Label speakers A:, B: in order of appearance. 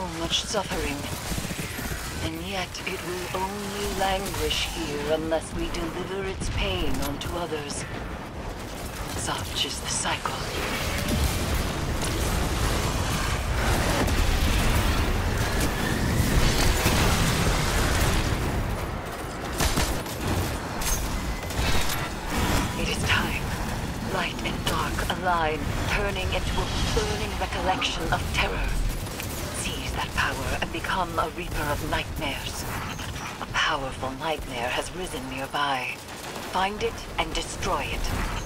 A: much suffering. And yet it will only languish here unless we deliver its pain onto others. Such is the cycle. It is time. Light and dark align, turning into a burning recollection of terror. Seize that power and become a reaper of nightmares. A powerful nightmare has risen nearby. Find it and destroy it.